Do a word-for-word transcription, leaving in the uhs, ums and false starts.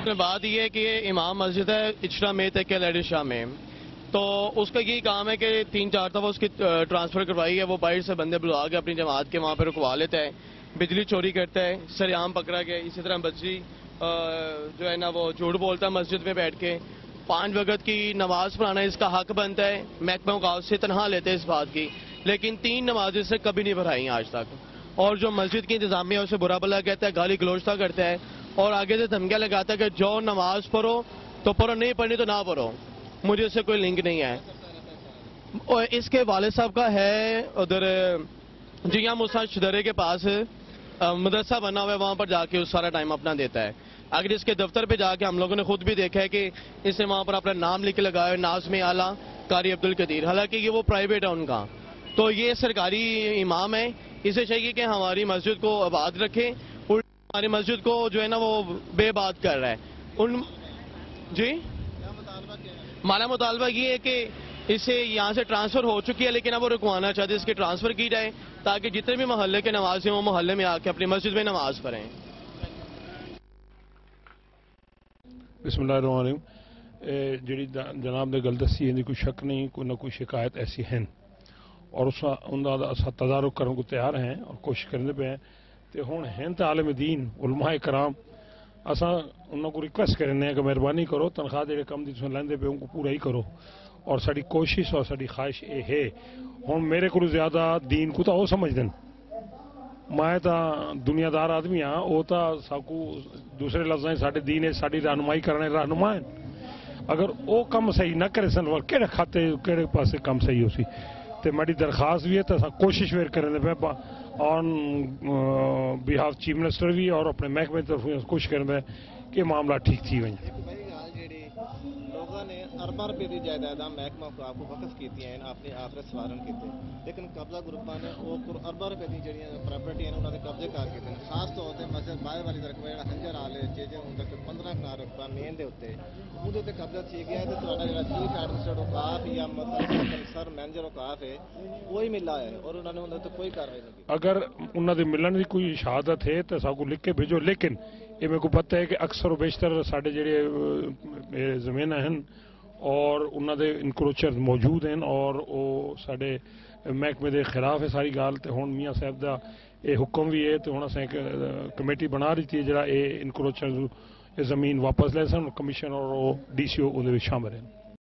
بات یہ ہے کہ یہ امام مسجد ہے اچھرا میں تک لیڈی شاہ میں، تو اس کا یہی کام ہے کہ تین چار دفعہ اس کی ٹرانسفر کروائی ہے، وہ باہر سے بندے بلوا کے اپنی جماعت کے وہاں پہ رکوا لیتا ہے، بجلی چوری کرتا ہے، سریعام پکڑا گیا، اسی طرح بچی جو ہے نا وہ جھوٹ بولتا ہے مسجد میں بیٹھ کے، پانچ وقت کی نماز پڑھانا اس کا حق بنتا ہے، محکمہ اوقاف سے تنہا لیتے ہیں اس بات کی، لیکن تین نمازیں سے کبھی نہیں پڑھائی آج تک، اور جو مسجد کی انتظامیہ اسے برا بلا کہتا ہے، گالی گلوچتا کرتا ہے، اور آگے سے دھمکیاں لگاتا ہے کہ جو نماز پڑھو تو پڑھو، نہیں پڑھنی تو نہ پڑھو، مجھے اس سے کوئی لنک نہیں ہے۔ اور اس کے والد صاحب کا ہے ادھر جیاں موسیٰ شدرے کے پاس مدرسہ بنا ہوا ہے، وہاں پر جا کے اس سارا ٹائم اپنا دیتا ہے۔ اگر اس کے دفتر پہ جا کے ہم لوگوں نے خود بھی دیکھا ہے کہ اس نے وہاں پر اپنا نام لکھ لگایا ہے، ناظم اعلیٰ قاری عبدالقدیر، حالانکہ یہ وہ پرائیویٹ ہے ان کا، تو یہ سرکاری امام ہے، اسے چاہیے کہ ہماری مسجد کو آباد رکھے، اور ہماری مسجد کو جو ہے نا وہ بے بات کر رہا ہے۔ ان جی ہمارا مطالبہ یہ ہے کہ اسے یہاں سے ٹرانسفر ہو چکی ہے، لیکن اب وہ رکوانا چاہتے ہیں اس کی ٹرانسفر کی جائے تاکہ جتنے بھی محلے کے نمازی ہیں وہ محلے میں آ کے اپنی مسجد میں نماز پڑھیں۔ بسم اللہ الرحمن الرحیم۔ جڑی جناب نے گل دسی ہے کوئی شک نہیں، کوئی نہ کوئی شکایت ایسی ہیں، اور اس کا تدارک کرنے کو تیار ہیں اور کوشش کرنے پہ ہیں، تو ہوں ہیں تو عالم دین علماء کرام، اساں انہوں کو ریکویسٹ کرنے ہیں کہ مہربانی کرو تنخواہ جڑے کم دی تساں لیندے پہ ان کو پورا ہی کرو، اور ساری کوشش اور ساری خواہش یہ ہے، ہوں میرے کو زیادہ دین کو تو وہ سمجھ دیں، میں تو دنیا دار آدمی ہاں، وہ تو ساکو دوسرے لفظ سارے دین ہے ساری رہنمائی کرنے رہنما ہیں، اگر وہ کم صحیح نہ کرے سن کہڑے کھاتے کہڑے پاسے کم صحیح ہو سی، تو میری درخواست بھی ہے تو کوشش ویر کرنے پہ آن بہاف چیف منسٹر بھی اور اپنے محکمے کی طرف کوشش کرنے پہ کہ معاملہ ٹھیک تھی ویں۔ لوگوں نے ارباں روپے کی جائیداداں محکمہ اوقاف کو وقف کی ہیں، اپنے آپ نے سوارن کیتے، لیکن قبضہ گروپاں نے وہ ارباں روپے کی جڑیاں پراپرٹی ہیں انہوں نے قبضے کر کے خاص طور پہ مسجد باہر والی رقبہ جڑا ہنجر آل ہے جی ہوں تک پندرہ کنال رقبہ مین دے اتنے وہ قبضہ تھی گیا ہے، تو تھوڑا جڑا چیف ایڈمنسٹریٹر اوقاف یا مطلب سر مینیجر اوقاف ہے وہی ملا ہے اور انہوں نے انہوں نے کوئی کاروائی نہیں کی۔ اگر انہوں نے ملن کی کوئی شہادت ہے تو سب کو لکھ کے بھیجو، لیکن یہ میرے کو پتہ ہے کہ اکثر و بیشتر سارے جڑے زمین ہیں اور انہوں دے انکروچر موجود ہیں اور وہ سارے محکمے دے خلاف ہے ساری گال، تو ہوں میاں صاحب دا یہ حکم بھی ہے، تو ہوں اصل کمیٹی بنا رہی تھی جڑا یہ انکروچر زمین واپس لے سن، کمیشن اور ڈی سی او شامل ہیں۔